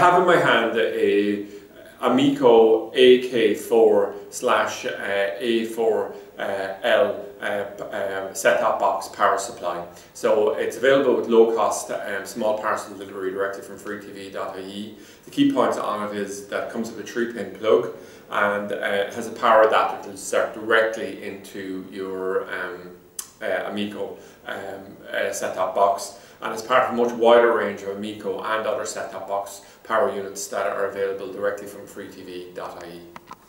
have in my hand a Amiko AK4/A4L set-top box power supply. So it's available with low-cost small parcel delivery directly from freetv.ie. The key point on it is that it comes with a 3-pin plug, and it has a power adapter that will start directly into your Amiko set-top box, and it's part of a much wider range of Amiko and other set-top box power units that are available directly from freetv.ie.